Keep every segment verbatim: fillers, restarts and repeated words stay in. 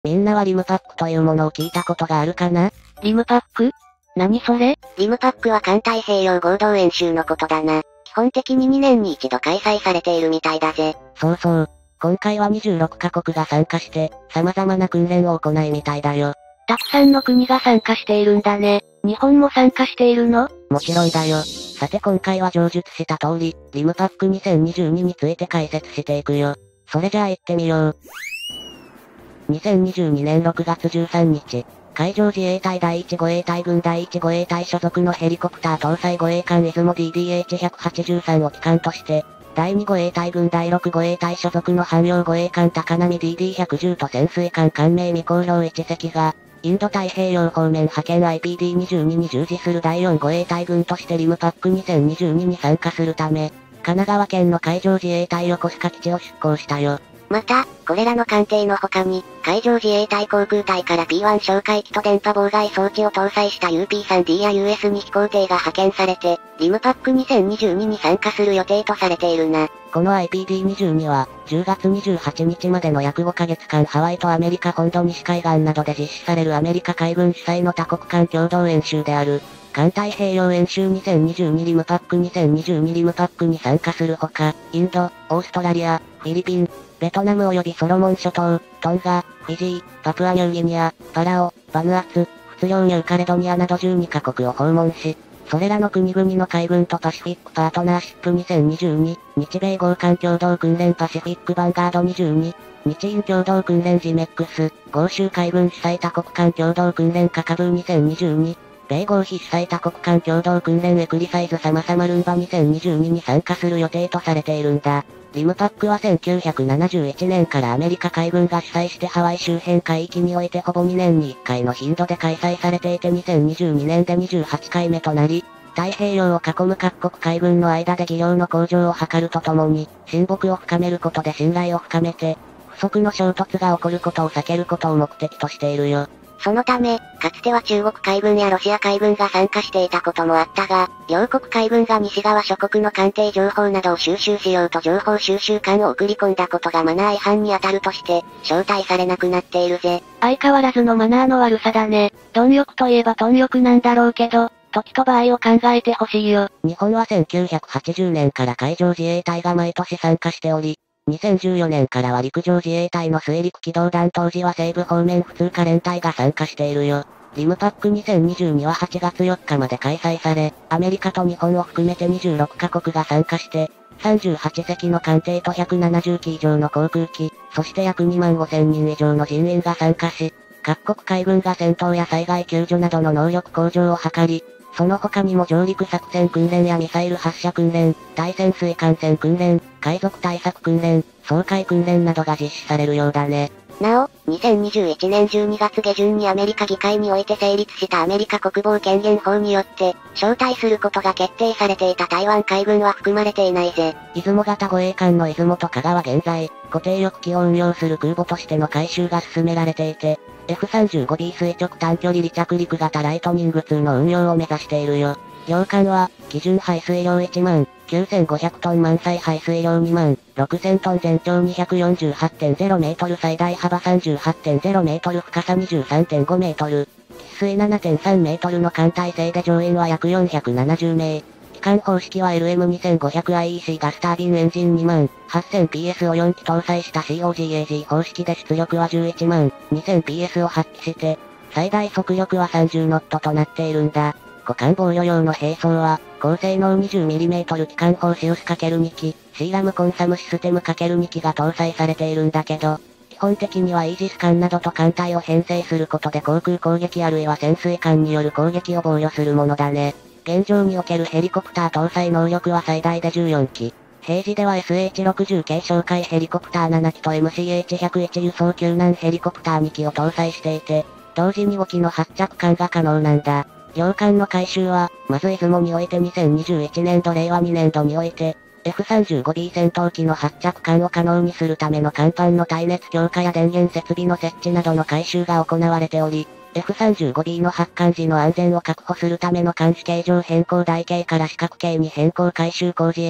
みんなはリムパックというものを聞いたことがあるかな？ リムパック？何それ？ リムパックは環太平洋合同演習のことだな。基本的ににねんに一度開催されているみたいだぜ。 そうそう。今回はにじゅうろっかこくが参加して、様々な訓練を行いみたいだよ。 たくさんの国が参加しているんだね。日本も参加しているの？ もちろんだよ。さて今回は上述した通り、リムパックにせんにじゅうにについて解説していくよ。それじゃあ行ってみよう。にせんにじゅうにねんろくがつじゅうさんにち、海上自衛隊だいいち護衛隊軍だいいち護衛隊所属のヘリコプター搭載護衛艦出雲 ディーディーエイチひゃくはちじゅうさん を機関として、だいに護衛隊軍だいろく護衛隊所属の汎用護衛艦高波 ディーディーひゃくじゅう と潜水艦艦名未公表いち隻が、インド太平洋方面派遣 アイピーディーにじゅうに に従事するだいよん護衛隊軍としてリムパックにせんにじゅうにに参加するため、神奈川県の海上自衛隊横須賀基地を出港したよ。 また、これらの艦艇の他に、海上自衛隊航空隊から ピーワン 哨戒機と電波妨害装置を搭載した ユーピースリーディー や ユーエスに 飛行艇が派遣されて、リムパックにせんにじゅうにに参加する予定とされているな。 この アイピーディーにじゅうに は、じゅうがつにじゅうはちにちまでの約ごかげつかんハワイとアメリカ本土西海岸などで実施されるアメリカ海軍主催の多国間共同演習である、環太平洋演習にせんにじゅうにリムパックにせんにじゅうにリムパックに参加するほか、インド、オーストラリア、フィリピン、ベトナム及びソロモン諸島、トンガ、フィジー、パプアニューギニア、パラオ、バヌアツ、仏領ニューカレドニアなどじゅうにかこくを訪問し、それらの国々の海軍とパシフィックパートナーシップにせんにじゅうに、日米豪艦共同訓練パシフィックヴァンガードにじゅうに、日印共同訓練ジメックス、豪州海軍主催多国間共同訓練カカブーにせんにじゅうに、米豪非主催多国間共同訓練エクリサイズサマサマルンバにせんにじゅうにに参加する予定とされているんだ。リムパックはせんきゅうひゃくななじゅういちねんからアメリカ海軍が主催してハワイ周辺海域においてほぼにねんにいっかいの頻度で開催されていてにせんにじゅうにねんでにじゅうはちかいめとなり、太平洋を囲む各国海軍の間で技量の向上を図るとともに、親睦を深めることで信頼を深めて、不測の衝突が起こることを避けることを目的としているよ。 そのため、かつては中国海軍やロシア海軍が参加していたこともあったが、両国海軍が西側諸国の艦艇情報などを収集しようと情報収集艦を送り込んだことがマナー違反に当たるとして、招待されなくなっているぜ。 相変わらずのマナーの悪さだね。貪欲といえば貪欲なんだろうけど、時と場合を考えてほしいよ。 日本はせんきゅうひゃくはちじゅうねんから海上自衛隊が毎年参加しており、にせんじゅうよねんからは陸上自衛隊の水陸機動団当時は西部方面普通科連隊が参加しているよ。リムパックにせんにじゅうにははちがつよっかまで開催され、アメリカと日本を含めてにじゅうろっかこくが参加して、さんじゅうはちせきの艦艇とひゃくななじゅうき以上の航空機、そして約にまんごせんにん以上の人員が参加し、各国海軍が戦闘や災害救助などの能力向上を図り、その他にも上陸作戦訓練やミサイル発射訓練、対潜水艦船訓練、海賊対策訓練、掃海訓練などが実施されるようだね。 なお、にせんにじゅういちねんじゅうにがつげじゅんにアメリカ議会において成立したアメリカ国防権限法によって、招待することが決定されていた台湾海軍は含まれていないぜ。 出雲型護衛艦の出雲と加賀は現在、固定翼機を運用する空母としての改修が進められていて、エフさんじゅうごビー 垂直短距離離着陸型ライトニングツーの運用を目指しているよ。両艦は、基準排水量いちまん、きゅうせんごひゃくトン満載排水量にまん、ろくせんトン全長 にひゃくよんじゅうはちてんゼロメートル最大幅 さんじゅうはちてんゼロメートル深さ にじゅうさんてんごメートル、喫水 ななてんさんメートルの艦体制で乗員は約よんひゃくななじゅうめい。機関方式は エルエムにせんごひゃくアイイーシー ガスタービンエンジンにまんはっせんピーエス をよんき搭載した シーオージーエージー 方式で出力はじゅういちまんにせんピーエス を発揮して、最大速力はさんじゅうノットとなっているんだ。互換防御用の兵装は、高性能 にじゅうミリメートル 機関砲シウス ×に 機、シーラムコンサムシステム ×に 機が搭載されているんだけど、基本的にはイージス艦などと艦隊を編成することで航空攻撃あるいは潜水艦による攻撃を防御するものだね。現状におけるヘリコプター搭載能力は最大でじゅうよんき。平時では エスエイチろくじゅう 系哨戒ヘリコプターななきと エムシーエイチひゃくいち 輸送救難ヘリコプターにきを搭載していて、同時にごきの発着艦が可能なんだ。両艦の改修は、まず出雲においてにせんにじゅういちねんどれいわにねんどにおいて、エフさんじゅうごビー 戦闘機の発着艦を可能にするための甲板の耐熱強化や電源設備の設置などの改修が行われており、エフさんじゅうごビー の発艦時の安全を確保するための艦首形状変更台形から四角形に変更改修工事や、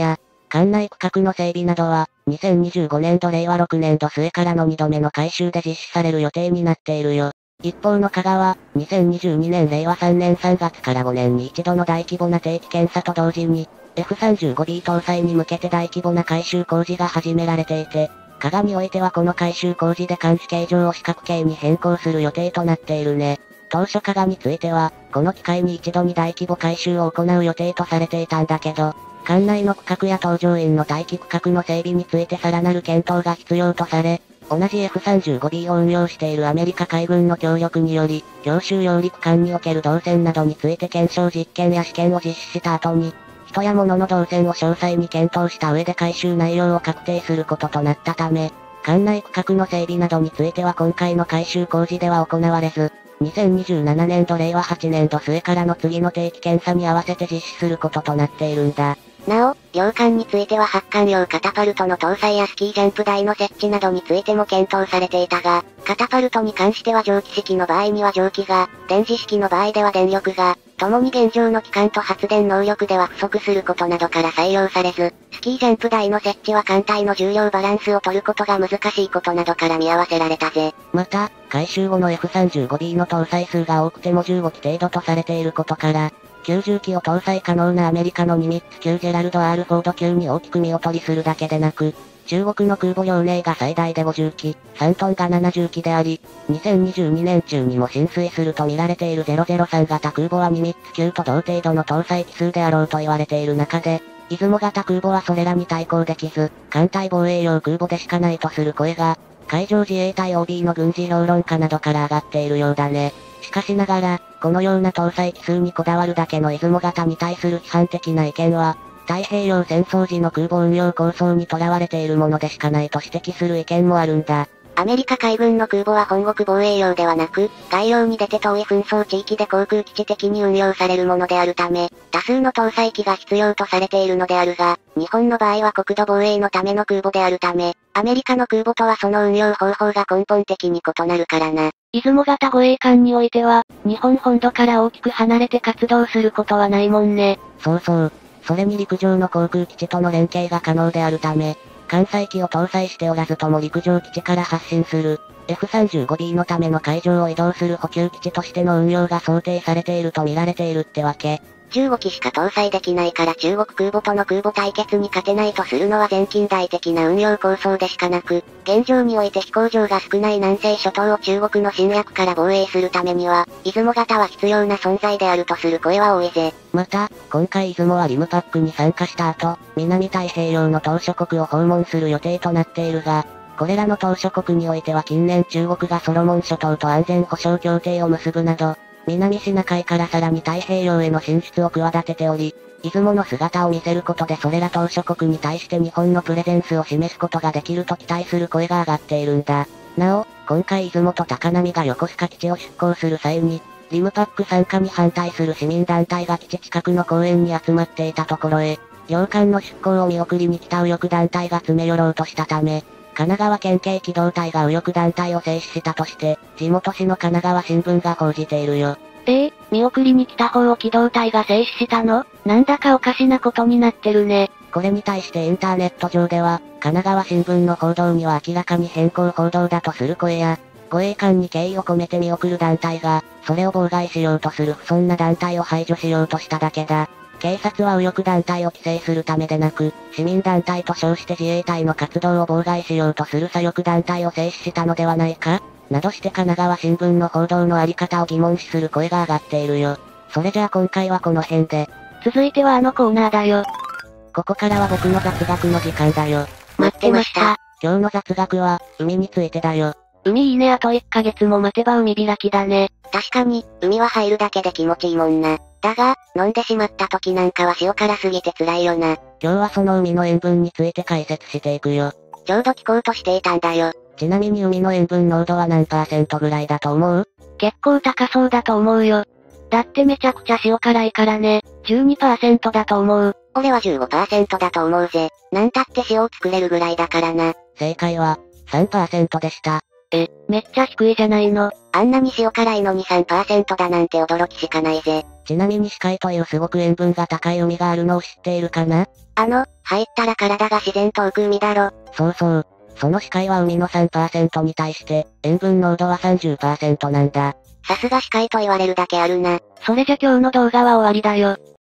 管内区画の整備などは、にせんにじゅうごねんどれいわろくねんど末からのにどめの改修で実施される予定になっているよ。一方の加賀は、にせんにじゅうにねんれいわさんねんさんがつからごねんに一度の大規模な定期検査と同時に、エフさんじゅうごビー 搭載に向けて大規模な改修工事が始められていて、加賀においてはこの改修工事で監視形状を四角形に変更する予定となっているね。当初加賀については、この機会に一度に大規模改修を行う予定とされていたんだけど、管内の区画や搭乗員の待機区画の整備についてさらなる検討が必要とされ、同じ エフさんじゅうごビー を運用しているアメリカ海軍の協力により、強襲揚陸艦における動線などについて検証実験や試験を実施した後に、人や物の動線を詳細に検討した上で改修内容を確定することとなったため、管内区画の整備などについては今回の改修工事では行われず、にせんにじゅうななねんどれいわはちねんど末からの次の定期検査に合わせて実施することとなっているんだ。 なお、両艦については発艦用カタパルトの搭載やスキージャンプ台の設置などについても検討されていたが、カタパルトに関しては蒸気式の場合には蒸気が、電磁式の場合では電力が、共に現状の機関と発電能力では不足することなどから採用されず、スキージャンプ台の設置は艦隊の重量バランスを取ることが難しいことなどから見合わせられたぜ。 また、改修後の エフさんじゅうごビー の搭載数が多くてもじゅうごき程度とされていることから、きゅうじゅうきを搭載可能なアメリカのニミッツ級ジェラルド・アール・フォード級に大きく見劣りするだけでなく、中国の空母遼寧が最大でごじゅうき、さんトンがななじゅうきであり、にせんにじゅうにねん中にも進水すると見られているゼロゼロさん型空母はニミッツ級と同程度の搭載機数であろうと言われている中で、出雲型空母はそれらに対抗できず、艦隊防衛用空母でしかないとする声が、海上自衛隊 オービー の軍事評論家などから上がっているようだね。しかしながら、このような搭載機数にこだわるだけの出雲型に対する批判的な意見は、太平洋戦争時の空母運用構想にとらわれているものでしかないと指摘する意見もあるんだ。 アメリカ海軍の空母は本国防衛用ではなく、外洋に出て遠い紛争地域で航空基地的に運用されるものであるため、多数の搭載機が必要とされているのであるが、日本の場合は国土防衛のための空母であるため、アメリカの空母とはその運用方法が根本的に異なるからな。 出雲型護衛艦においては、日本本土から大きく離れて活動することはないもんね。 そうそう。それに陸上の航空基地との連携が可能であるため、艦載機を搭載しておらずとも陸上基地から発進する、エフさんじゅうごビー のための海上を移動する補給基地としての運用が想定されていると見られているってわけ。 じゅうごきしか搭載できないから中国空母との空母対決に勝てないとするのは前近代的な運用構想でしかなく、現状において飛行場が少ない南西諸島を中国の侵略から防衛するためには、出雲型は必要な存在であるとする声は多いぜ。 また、今回出雲はリムパックに参加した後、南太平洋の島諸国を訪問する予定となっているが、これらの島諸国においては近年中国がソロモン諸島と安全保障協定を結ぶなど、南シナ海からさらに太平洋への進出を企てており、出雲の姿を見せることでそれら島諸国に対して日本のプレゼンスを示すことができると期待する声が上がっているんだ。なお、今回出雲と高波が横須賀基地を出港する際に、リムパック参加に反対する市民団体が基地近くの公園に集まっていたところへ、両艦の出港を見送りに来た右翼団体が詰め寄ろうとしたため、神奈川県警機動隊が右翼団体を制止したとして、地元紙の神奈川新聞が報じているよ。 ええ、見送りに来た方を機動隊が制止したの？なんだかおかしなことになってるね。 これに対してインターネット上では、神奈川新聞の報道には明らかに変更報道だとする声や、護衛艦に敬意を込めて見送る団体が、それを妨害しようとする不遜な団体を排除しようとしただけだ。警察は右翼団体を規制するためでなく、市民団体と称して自衛隊の活動を妨害しようとする左翼団体を制止したのではないかなどして神奈川新聞の報道のあり方を疑問視する声が上がっているよ。それじゃあ今回はこの辺で。 続いてはあのコーナーだよ。 ここからは僕の雑学の時間だよ。 待ってました。 今日の雑学は、海についてだよ。 海いいね、あといっかげつも待てば海開きだね。 確かに、海は入るだけで気持ちいいもんな。だが、飲んでしまった時なんかは塩辛すぎて辛いよな。 今日はその海の塩分について解説していくよ。 ちょうど聞こうとしていたんだよ。 ちなみに海の塩分濃度は何パーセントぐらいだと思う？ 結構高そうだと思うよ。だってめちゃくちゃ塩辛いからね。じゅうにパーセント だと思う。 俺は じゅうごパーセント だと思うぜ。なんたって塩を作れるぐらいだからな。 正解は、さんパーセント でした。 え、めっちゃ低いじゃないの。 あんなに塩辛いのに さんパーセント だなんて驚きしかないぜ。 ちなみに死海というすごく塩分が高い海があるのを知っているかな？ あの、入ったら体が自然と浮く海だろ。 そうそう。その死海は海の さんパーセント に対して、塩分濃度は さんじゅっパーセント なんだ。 さすが死海と言われるだけあるな。 それじゃ今日の動画は終わりだよ。